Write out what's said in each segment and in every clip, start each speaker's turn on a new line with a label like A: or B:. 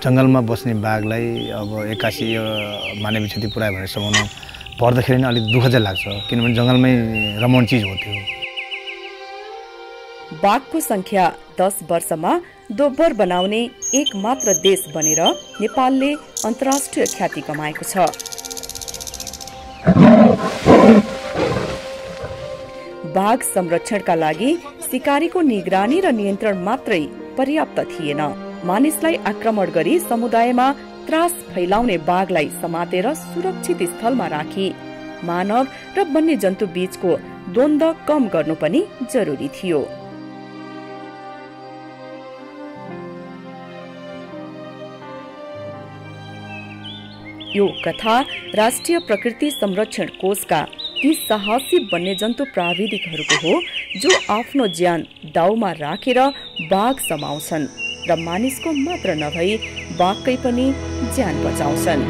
A: जङ्गलमा बस्ने बाघलाई अब 81 यो मानवीय क्षति पुऱ्यायो भनेर समाउनु पर्दाखेरि नै अलिक दुःख चाहिँ लाग्छ, किनभने जङ्गलमै रमाउने चिज हो त्यो।
B: बाघको संख्या 10 वर्षमा दोब्बर बनाउने एक मात्र देश बनेर नेपालले अन्तर्राष्ट्रिय ख्याति कमाएको छ। बाघ संरक्षणका लागि शिकारीको निगरानी र नियन्त्रण मात्रै पर्याप्त थिएन। मानिसलाई आक्रमण गरी समुदायमा त्रास फैलाउने बाघलाई समातेर सुरक्षित स्थलमा राखी मानव र वन्यजन्तु बीचको द्वन्द्व कम गर्नु पनि जरुरी थियो। यो कथा राष्ट्रिय प्रकृति संरक्षण कोषका ती साहसी वन्यजन्तु प्राविधिकहरूको हो जो आफ्नो ज्यान दाउमा राखेर बाघ समाउँछन् र मानिसको मात्र नभई बाघकै पनि ज्यान बचाउँछन्।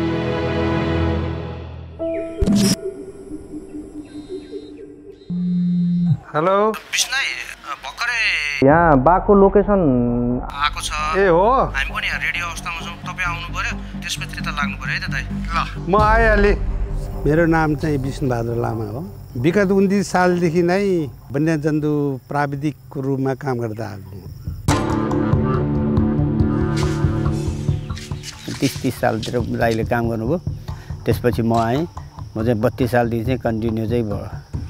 C: हेलो
D: विष्णुलाई भर्खरै
C: यहाँ बाघको लोकेसन
D: आएको छ।
C: ए हो,
D: हामी पनि यहाँ रेडियो अवस्थामा छौँ, तपाईँ आउनु पर्यो, त्यसपछि त लाग्नु पर्यो है त दाइ। ल
C: म आइहालेँ।
E: मेरो नाम चाहिँ विष्णुबहादुर लामा हो। विगत 29 सालदेखि नै वन्यजन्तु प्राविधिकको रूपमा काम गर्दै आएको हुँ।
F: 30 सालतिर दाइले काम गर्नुभयो, त्यसपछि म आएँ। म चाहिँ 32 सालदेखि चाहिँ कन्टिन्यू चाहिँ भयो।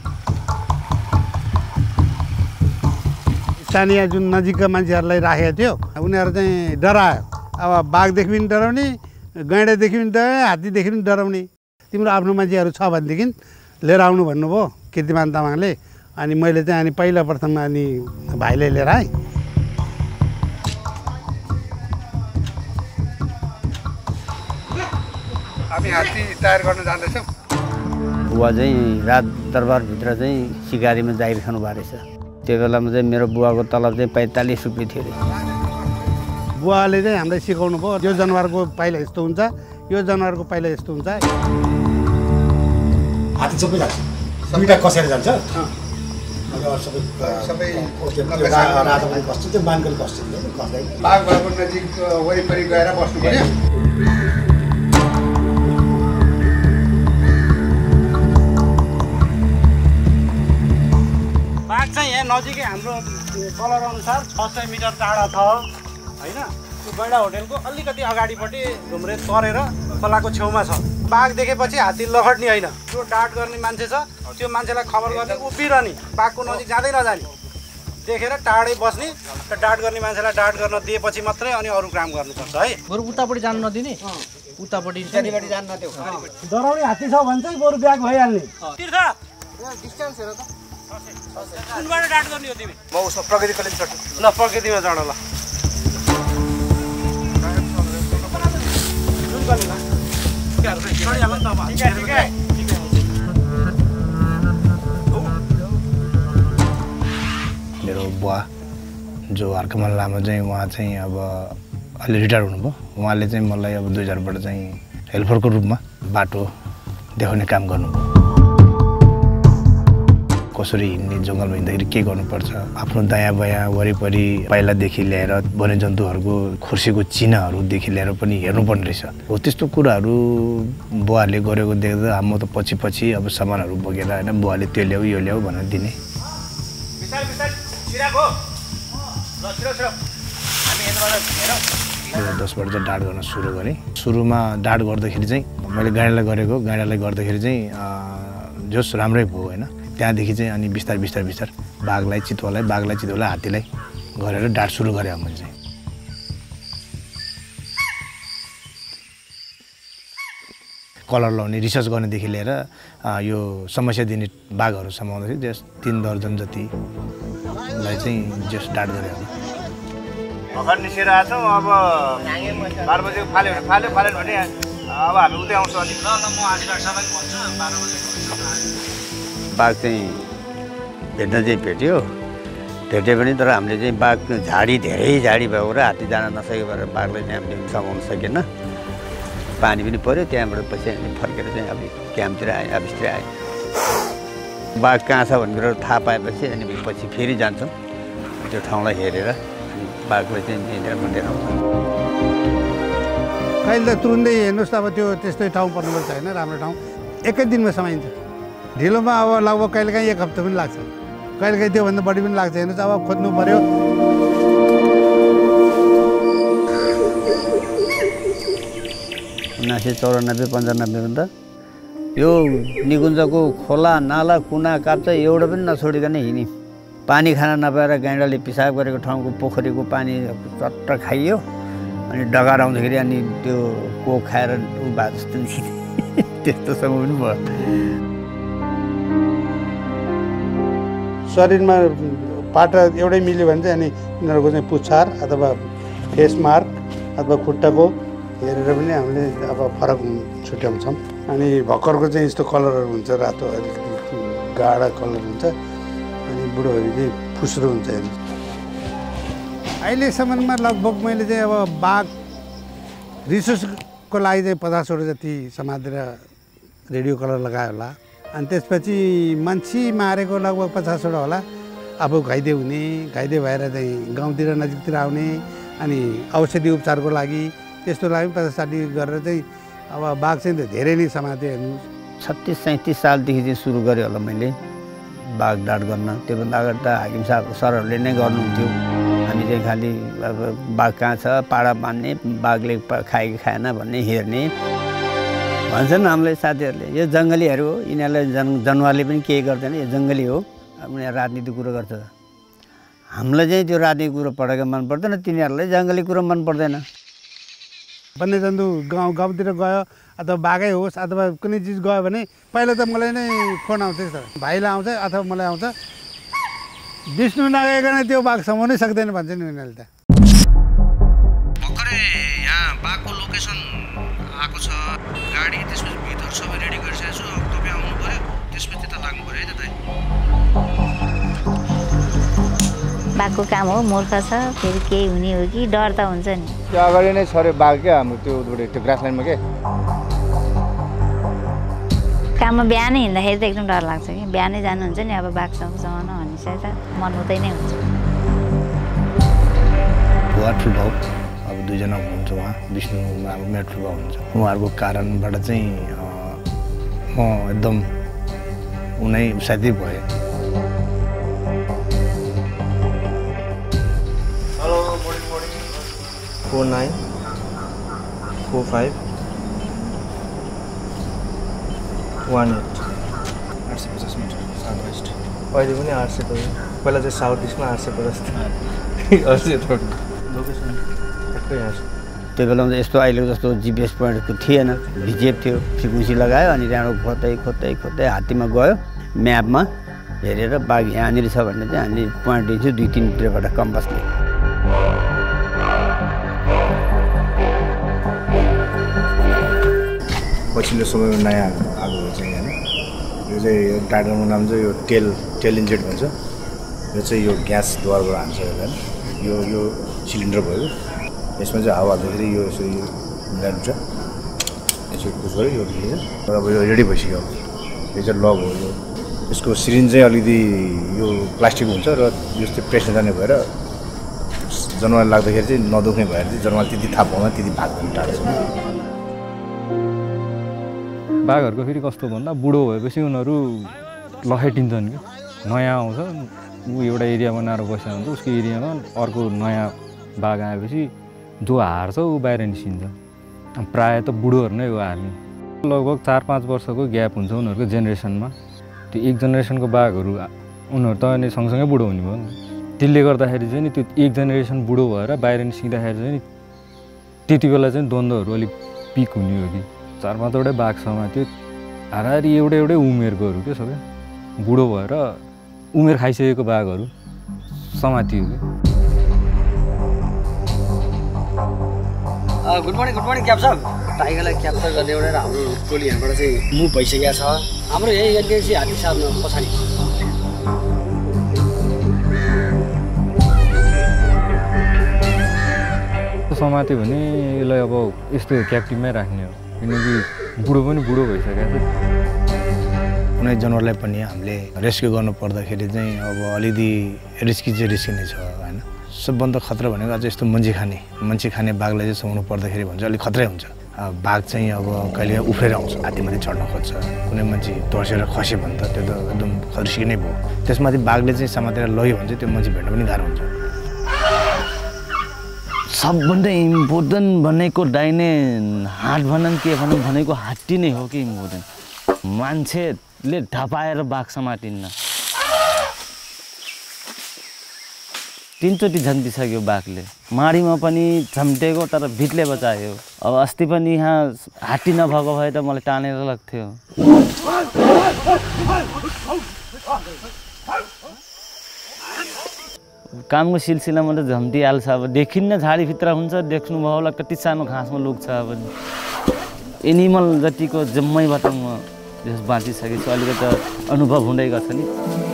E: स्थानीय जुन नजिकका मान्छेहरूलाई राखेको थियो उनीहरू चाहिँ डरायो। अब बाघदेखि पनि डराउने, गैँडादेखि पनि डराउने, हात्तीदेखि पनि डराउने। तिम्रो आफ्नो मान्छेहरू छ भनेदेखि लिएर आउनु भन्नुभयो कीर्तिमान तामाङले। अनि मैले चाहिँ अनि पहिला प्रथममा अनि भाइले लिएर आएँ।
C: हामी हात्ती तयार गर्न जाँदैछौँ।
F: बुवा चाहिँ रात दरबारभित्र चाहिँ सिकारीमा जागिरखानु भएको रहेछ। त्यो बेलामा चाहिँ मेरो बुवाको तलब चाहिँ 45 रुपियाँ थियो अरे।
E: बुवाले चाहिँ हामीलाई सिकाउनु भयो, यो जनावरको पाइला यस्तो हुन्छ, यो जनावरको पाइला यस्तो हुन्छ।
G: हात्ती सबै जान्छ, दुईवटा कसेर जान्छ। सबै राजा पनि कस्तो त्यो मानकले कस्तो खस्दै
C: बाघ भएको नजिक वरिपरि गएर बस्नु पर्यो।
H: बाघ चाहिँ यहाँ नजिकै हाम्रो कलर अनुसार 600 मिटर टाढा छ होइन। त्यो गैँडा होटेलको अलिकति अगाडिपट्टि घुम्रे तरेर खोलाको छेउमा छ। बाघ देखेपछि हात्ती लखट्ने होइन, जो डाट गर्ने मान्छे छ त्यो मान्छेलाई खबर गर्ने, उभिरहने, बाघको नजिक जाँदै नजाने, देखेर टाढै बस्ने र डाट गर्ने मान्छेलाई डाट गर्न दिएपछि मात्रै अनि अरू काम गर्नुपर्छ है।
I: बरु उतापट्टि जानु नदिने, उतापट्टि
H: त्यहाँनिर जानु नदेऊ। डराउने हात्ती छ भने चाहिँ बरु ब्याग भइहाल्ने। तीर्थ डिस्टेन्स हेर त, कुनबाट डाट गर्ने हो तिमी?
D: म उसमा प्रगति कलेज चढ्छु।
H: ल प्रकृतिमा चढ ल।
A: मेरो बुवा जो हर्कमान लामा चाहिँ उहाँ चाहिँ अब अहिले रिटायर हुनुभयो। उहाँले चाहिँ मलाई अब 2000बाट चाहिँ हेल्परको रूपमा बाटो देखाउने काम गर्नुभयो। कसरी हिँड्ने, जङ्गलमा हिँड्दाखेरि के गर्नुपर्छ, आफ्नो दायाँ बायाँ वरिपरि पाइलादेखि ल्याएर वन्यजन्तुहरूको खुर्सीको चिनाहरूदेखि ल्याएर पनि हेर्नुपर्ने रहेछ। हो त्यस्तो कुराहरू बुवाले गरेको देख्दा म त पछि अब सामानहरू बोकेर होइन बुवाले त्यो ल्याऊ यो ल्याऊ भनेर दिने। 2010बाट चाहिँ डाँट गर्न सुरु गरेँ। सुरुमा डाँट गर्दाखेरि चाहिँ मैले गाईलाई गर्दाखेरि चाहिँ जोस राम्रै भयो होइन। त्यहाँदेखि चाहिँ अनि बिस्तार बाघलाई चितुवालाई हात्तीलाई गरेर डाँट सुरु गरेँ मैले चाहिँ। कलर लाउने, रिसर्च गर्नेदेखि लिएर यो समस्या दिने बाघहरू समाउँदाखेरि जस 3 दर्जन जतिलाई चाहिँ जस डाँट गरेँ।
D: भर्खर निस्केर आएको छौँ। अब 12 बजेको फाल्यो भने अब हामी उतै आउँछौँ। अनि ल म आज सबैलाई भन्छु 12 बजे।
F: बाघ चाहिँ भेट्न चाहिँ भेट्यो पनि, तर हामीले चाहिँ बाघ धेरै झाडी भएको र हात्ती जान नसकेको भएर बाघलाई चाहिँ हामीले समाउन सकेन। पानी पनि पऱ्यो, त्यहाँबाट पछि हामी फर्केर चाहिँ अब क्याम्पतिर आएँ, अफिसतिर आएँ। बाघ कहाँ छ भनेर थाहा पाएपछि अनि पछि फेरि जान्छौँ त्यो ठाउँलाई हेरेर अनि बाघलाई चाहिँ नियन्त्रणमा लिएर आउँछौँ।
E: कहिले त तुरुन्तै हेर्नुहोस् अब त्यो त्यस्तै ठाउँ पर्नुपर्छ होइन राम्रो ठाउँ एकै दिनमा समाइन्छ ढिलोमा अब लगभग कहिलेकाहीँ 1 हप्ता पनि लाग्छ कहिलेकाहीँ त्योभन्दा बढी पनि लाग्छ हेर्नुहोस् अब खोज्नु पऱ्यो
F: 1994-95 भन्दा यो निकुञ्जको खोला नाला कुना काप्चा एउटा पनि नछोडिकन हिँड्ने पानी खान नपाएर गाइडाले पिसाब गरेको ठाउँको पोखरीको पानी चट्ट खाइयो अनि डगार आउँदाखेरि अनि त्यो कोक खाएर उ भए जस्तो त्यस्तोसँग पनि भयो
E: शरीरमा पाटा एउटै मिल्यो भने चाहिँ अनि यिनीहरूको चाहिँ पुच्छार अथवा फेस मार्क अथवा खुट्टाको हेरेर पनि हामीले अब फरक छुट्याउँछौँ अनि भर्खरको चाहिँ यस्तो कलरहरू हुन्छ रातो अलिकति गाढा कलर हुन्छ अनि बुढोहरू चाहिँ फुस्रो हुन्छ हेर्नु अहिलेसम्ममा लगभग मैले चाहिँ अब बाघ रिसर्चको लागि चाहिँ 50वटा जति समातेर रेडियो कलर लगायो होला अनि त्यसपछि मान्छे मारेको लगभग 50वटा होला आफू घाइते हुने घाइते भएर चाहिँ गाउँतिर नजिकतिर आउने अनि औषधि उपचारको लागि त्यस्तो लागि 50-60 गरेर चाहिँ अब बाघ चाहिँ धेरै नै समात्यो हेर्नु
F: 36-37 सालदेखि चाहिँ सुरु गरेँ होला मैले बाघ डाँड गर्न त्योभन्दा अगाडि त हाकिम साहब सरहरूले नै गर्नुहुन्थ्यो हामी चाहिँ खालि अब बाघ कहाँ छ पाडा बाँध्ने बाघले खाए कि खाएन भन्ने हेर्ने भन्छन् हामीलाई साथीहरूले यो जङ्गलीहरू हो यिनीहरूलाई जनावरले पनि केही गर्दैन यो जङ्गली हो उनीहरू राजनीति कुरो गर्छ हामीलाई चाहिँ त्यो राजनीति कुरो पढेको मन पर्दैन तिनीहरूलाई जङ्गली कुरो मन पर्दैन
E: वन्यजन्तु गाउँतिर गयो अथवा बाघै होस् अथवा कुनै चिज गयो भने पहिला त मलाई नै फोन आउँछ सर भाइलाई आउँछ अथवा मलाई आउँछ विष्णु नगइकन त्यो बाघ समाउनै सक्दैन भन्छ नि उनीहरूले त
J: भर्खरै यहाँ बाघको लोकेसन आएको छ गाडी त्यसपछि भित्र सबै रेडी गरिसकेको छु अब तपाईँ आउनु पऱ्यो त्यसपछि त्यता लाग्नु पऱ्यो है त दाइ
K: बाघको काम हो मूर्ख छ फेरि केही हुने हो कि डर त हुन्छ नि
D: त्यो अगाडि नै छऱ्यो बाघ क्या हाम्रो त्यो ग्रासल्यान्डमा के
K: काममा बिहानै हिँड्दाखेरि त एकदम डर लाग्छ कि बिहानै जानुहुन्छ नि अब बाघसँग समाउन भन्ने चाहिँ त मन हुँदै नै हुन्छ
A: ठुलो भाउ अब 2 जना हुनुहुन्छ उहाँ विष्णु अब मेरो ठुलो भाउ हुनुहुन्छ उहाँहरूको कारणबाट चाहिँ म एकदम उनै साथी भएँ
I: 494518 850 मिटर साउथ वेस्ट अहिले पनि 800 थियो पहिला चाहिँ साउथ इस्टमा 850 थियो लोकेसन ठ्याक्कै यहाँ छ
F: त्यो बेलामा यस्तो अहिलेको जस्तो जिपिएस पोइन्टको थिएन भिजेप थियो फ्रिक्वेन्सी लगायो अनि त्यहाँबाट खोज्दै हात्तीमा गयो म्यापमा हेरेर बाघ यहाँनिर छ भन्ने चाहिँ हामीले पोइन्ट दिन्थ्यो 2-3 मिटरबाट कम्पासले
A: पछिल्लो समयमा नयाँ आएको चाहिँ होइन यो चाहिँ यो टाइगरको नाम चाहिँ यो टेल इन्जेक्ट भन्छ यो चाहिँ यो ग्यासद्वाराबाट हान्छ होइन यो सिलिन्डर भयो यसमा चाहिँ हावा हाल्दाखेरि यो यसरी यो मिलाइन्छ यसरी पुस गऱ्यो यो अब यो रेडी भइसक्यो यो चाहिँ लग हो यो यसको सिरिन्ज चाहिँ अलिकति यो प्लास्टिक हुन्छ र यस्तो प्रेस नजाने भएर जनावर लाग्दाखेरि चाहिँ नदुख्ने भएर चाहिँ जनावर त्यति थाहा पाउँदैन त्यति भाग्दैन टाढोसम्म
L: बाघहरूको फेरि कस्तो भन्दा बुढो भएपछि उनीहरू लखेटिन्छन् कि नयाँ आउँछ ऊ एउटा एरिया बनाएर बसेको हुन्छ उसको एरियामा अर्को नयाँ बाघ आएपछि जो हार्छ ऊ बाहिर निस्किन्छ प्रायः त बुढोहरू नै हो हार्ने लगभग 4-5 वर्षको ग्याप हुन्छ उनीहरूको जेनेरेसनमा त्यो एक जेनेरेसनको बाघहरू उनीहरू त अनि सँगसँगै बुढो हुने भयो नि त्यसले गर्दाखेरि चाहिँ नि त्यो एक जेनेरेसन बुढो भएर बाहिर निस्किँदाखेरि चाहिँ त्यति बेला चाहिँ द्वन्द्वहरू अलिक पिक हुने हो कि 4-5वटै बाघ समात्यो हाराहारी एउटै उमेरकोहरू के सबै बुढो भएर उमेर खाइसकेको बाघहरू समातियो कि
M: गुड मर्निङ क्याप्सन टाइगरलाई क्याप्चर गर्ने एउटा हाम्रो टोली यहाँबाट चाहिँ मुभ भइसकेको छ हाम्रो यही एनकेसी हात्ती सार्न पछाडि
L: समात्यो भने यसलाई अब यस्तो क्याप्टिभमै राख्ने हो किनकि बुढो पनि बुढो भइसकेको छ
A: कुनै जनावरलाई पनि हामीले रेस्क्यु गर्नु पर्दाखेरि चाहिँ अब अलिकति रिस्की नै छ होइन सबभन्दा खतरा भनेको अझ यस्तो मान्छे खाने बाघलाई चाहिँ समाउनु पर्दाखेरि भने चाहिँ अलिक खतरै हुन्छ बाघ चाहिँ अब कहिले उफ्रेर आउँछ, हात्तीमाथि चढ्न खोज्छ, कुनै मान्छे तर्सेर खस्यो भने त त्यो त एकदम खरिसी नै भयो। त्यसमाथि बाघले चाहिँ समातेर लग्यो भने चाहिँ त्यो मान्छे भेट्न पनि गाह्रो हुन्छ।
N: सबभन्दा इम्पोर्टेन्ट भनेको डाइने हाट भनौँ के भनौँ भनेको हात्ती नै हो कि इम्पोर्टेन्ट। मान्छेले ढपाएर बाघ समातिन्न। 3 चोटि झम्टिसक्यो बाघले, माडीमा पनि झम्टेको तर भिटले बचायो। अब अस्ति पनि यहाँ हात्ती नभएको भए त मलाई टानेर लाग्थ्यो। कामको सिलसिलामा त झम्टिहाल्छ। अब देखिन्न झाडीभित्र हुन्छ, देख्नुभयो होला कति सानो घाँसमा लुक्छ। अब एनिमल जतिको जम्मैबाट म बाँचिसकेको छु, अलिकति अनुभव हुँदै गर्छ नि।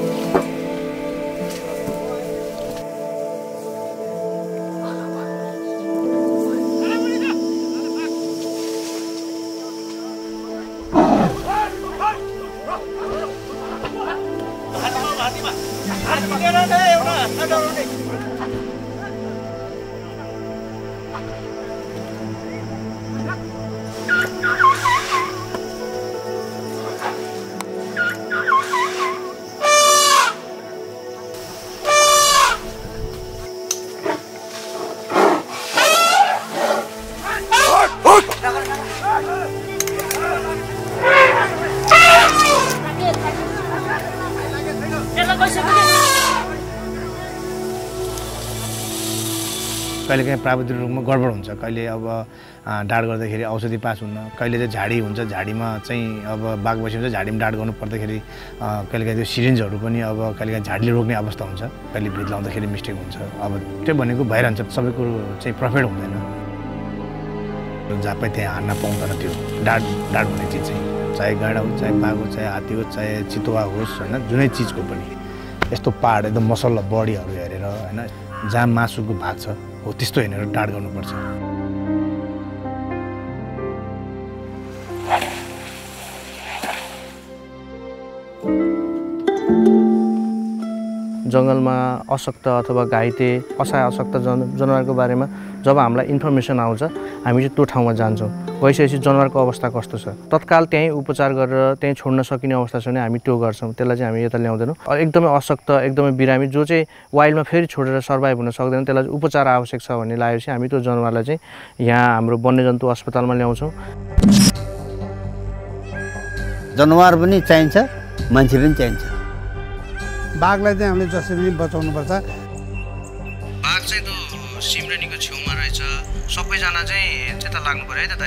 A: कहिलेकाहीँ प्राविधिक रूपमा गडबड हुन्छ। कहिले अब डाँड गर्दाखेरि औषधि पास हुन्न, कहिले चाहिँ झाडी हुन्छ, झाडीमा चाहिँ अब बाघ बसेपछि झाडीमा डाँड गर्नु पर्दाखेरि कहिलेकाहीँ त्यो सिरिन्जहरू पनि अब कहिलेकाहीँ झाडीले रोक्ने अवस्था हुन्छ, कहिले भिड लाउँदाखेरि मिस्टेक हुन्छ। अब त्यो भनेको भइरहन्छ, सबै कुरो चाहिँ पर्फेक्ट हुँदैन। जहाँ पाइ त्यहाँ हान्न पाउँदैन त्यो डाँड भन्ने चिज चाहिँ, चाहे गाडा होस्, चाहे बाघ होस्, चाहे हात्ती होस्, चाहे चितुवा होस्, होइन, जुनै चिजको पनि यस्तो पाहाड एकदम मसल्ला बडीहरू हेरेर, होइन, जहाँ मासुको भाग छ हो त्यस्तो हेरेर डाँड गर्नुपर्छ।
I: जङ्गलमा अशक्त अथवा घाइते असहाय अशक्त जनावरको बारेमा जब हामीलाई इन्फर्मेसन आउँछ, हामी चाहिँ त्यो ठाउँमा जान्छौँ। गइसकेपछि जनावरको अवस्था कस्तो छ, तत्काल त्यहीँ उपचार गरेर त्यहीँ छोड्न सकिने अवस्था छ भने हामी त्यो गर्छौँ। त्यसलाई चाहिँ हामी यता ल्याउँदैनौँ। एकदमै अशक्त, एकदमै बिरामी जो चाहिँ वाइल्डमा फेरि छोडेर सर्भाइभ हुन सक्दैन, त्यसलाई उपचार आवश्यक छ भन्ने लागेपछि हामी त्यो जनावरलाई चाहिँ यहाँ हाम्रो वन्यजन्तु अस्पतालमा ल्याउँछौँ।
F: जनावर पनि चाहिन्छ, मान्छे पनि चाहिन्छ।
E: बाघलाई चाहिँ हामीले जसरी पनि बचाउनुपर्छ।
J: बाघ चाहिँ त्यो सिमरेनीको छेउमा रहेछ, सबैजना चाहिँ त्यता लाग्नु पर्यो है त।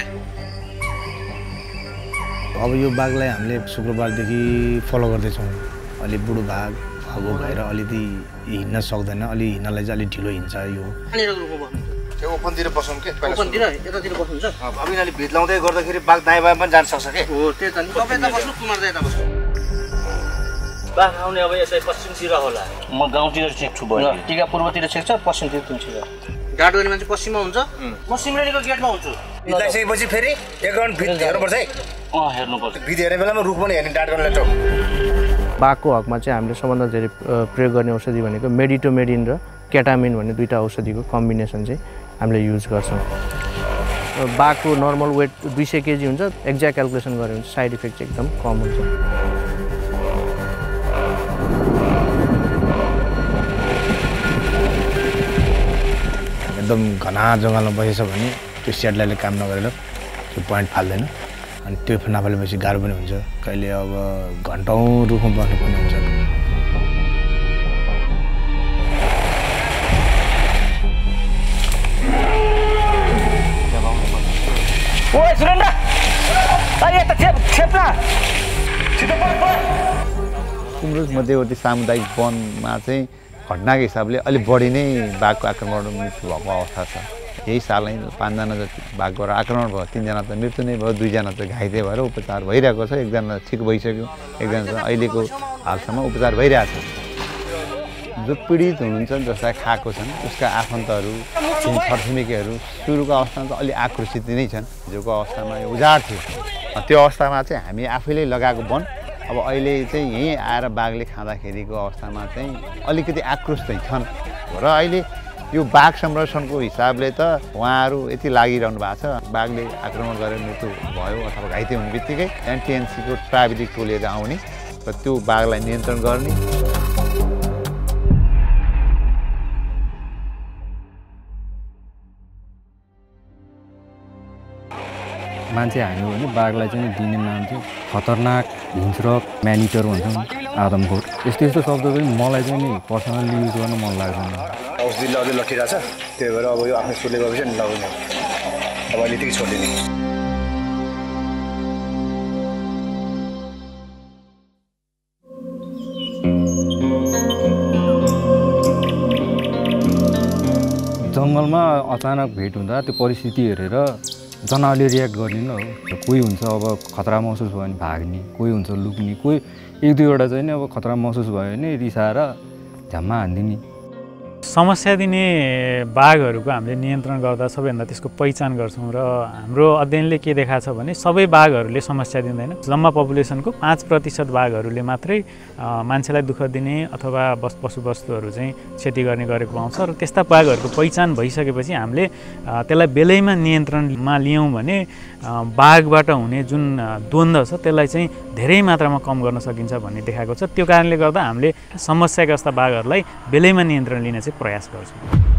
A: अब यो बाघलाई हामीले शुक्रबारदेखि फलो गर्दैछौँ। अलि बुढो बाघ भएको भएर अलिकति हिँड्न सक्दैन, अलि हिँड्नलाई चाहिँ अलिक ढिलो हिँड्छ। यो
D: त्यो ओपनतिर बसौँ के,
M: ओपनतिर यतातिर बस्नुहुन्छ।
D: अब यिनीहरूले भिड लाउँदै गर्दाखेरि बाघ दायाँ बायाँ पनि जान सक्छ के।
M: हो त्यही त नि, तपाईँ यता बस्नु, कुमार यता बस्नु।
N: बाघ आउने अब यसै पश्चिमतिर होला। म गाउँतिर चेक्छु भयो,
M: टिका पूर्वतिर चेक्छ, पश्चिमतिर चेक्छ। गाड गर्ने मान्छे पश्चिममा हुन्छ, म सिमरेनीको गेटमा हुन्छु।
D: लगाइसकेपछि फेरि एक राउन्ड भिड हेर्नुपर्छ है।
N: हेर्नुपर्छ।
D: भिड हेर्ने बेलामा रुख पनि हेर्ने, डाँड गर्ने ठाउँ।
I: बाघको हकमा चाहिँ हामीले सबभन्दा धेरै प्रयोग गर्ने औषधि भनेको मेडिटोमेडिन र केटामिन भन्ने दुईवटा औषधिको कम्बिनेसन चाहिँ हामीले युज गर्छौँ। बाघको नर्मल वेट 200 केजी हुन्छ। एक्ज्याक्ट क्यालकुलेसन गऱ्यो भने साइड इफेक्ट चाहिँ एकदम कम हुन्छ।
A: एकदम घना जङ्गलमा बसेछ भने त्यो सेटलाइटले काम नगरेर त्यो पोइन्ट फाल्दैन, अनि त्यो नफालेपछि गाह्रो पनि हुन्छ। कहिले अब घन्टौँ रुखमा बस्नुपर्ने हुन्छ।
F: कुमरुज मध्यवर्ती सामुदायिक वनमा चाहिँ घटनाको हिसाबले अलिक बढी नै बाघको आक्रमण मृत्यु भएको अवस्था छ। यही साल नै 5 जना जति बाघबाट आक्रमण भयो। 3 जना त मृत्यु नै भयो, 2 जना त घाइते भएर उपचार भइरहेको छ। 1 जना ठिक भइसक्यो, 1 जना चाहिँ अहिलेको हालसम्म उपचार भइरहेको छ। जो पीडित हुनुहुन्छ, जसलाई खाएको छन्, उसका आफन्तहरू, छरछिमेकीहरू सुरुको अवस्थामा त अलि आक्रोशित नै छन्। हिजोको अवस्थामा यो उजाड थियो, त्यो अवस्थामा चाहिँ हामी आफैले लगाएको वन अब अहिले चाहिँ यहीँ आएर बाघले खाँदाखेरिको अवस्थामा चाहिँ अलिकति आक्रोश चाहिँ छन् र अहिले
O: यो बाघ संरक्षणको हिसाबले त उहाँहरू यति लागिरहनु भएको छ। बाघले आक्रमण गरेर मृत्यु भयो अथवा घाइते हुने बित्तिकै एनटिएनसीको प्राविधिक टोलीहरू आउने र त्यो बाघलाई नियन्त्रण गर्ने।
L: मान्छे हान्यो भने बाघलाई चाहिँ दिने नाम चाहिँ खतरनाक, हिंस्रक, म्यानिटर भन्छौँ, आदमखोर, यस्तो यस्तो शब्द चाहिँ मलाई चाहिँ नि पर्सनली युज गर्न मन लाग्दैन।
A: औषधिले अझै लखिरहेछ, त्यही भएर अब यो आफ्नो सुरले गएपछि नि लगाउने, अब अहिले यतिकै छोडिदिने।
L: जङ्गलमा अचानक भेट हुँदा त्यो परिस्थिति हेरेर जनावरले रियाक्ट गर्ने न हो। कोही हुन्छ अब खतरा महसुस भयो भने भाग्ने, कोही हुन्छ लुक्ने, कोही एक दुईवटा चाहिँ नि अब खतरा महसुस भयो भने रिसाएर झ्याम्मा हानिदिने।
P: समस्या दिने बाघहरूको हामीले नियन्त्रण गर्दा सबैभन्दा त्यसको पहिचान गर्छौँ र हाम्रो अध्ययनले के देखाएको छ भने सबै बाघहरूले समस्या दिँदैन। जम्मा पपुलेसनको 5% बाघहरूले मात्रै मान्छेलाई दुःख दिने अथवा पशुवस्तुहरू चाहिँ क्षति गर्ने गरेको पाउँछ र त्यस्ता बाघहरूको पहिचान भइसकेपछि हामीले त्यसलाई बेलैमा नियन्त्रणमा ल्याउँ भने बाघबाट हुने जुन द्वन्द्व छ त्यसलाई चाहिँ धेरै मात्रामा कम गर्न सकिन्छ भन्ने देखाएको छ। त्यो कारणले गर्दा हामीले समस्याग्रस्त बाघहरूलाई बेलैमा नियन्त्रण लिने चाहिँ प्रयास गर्छौँ।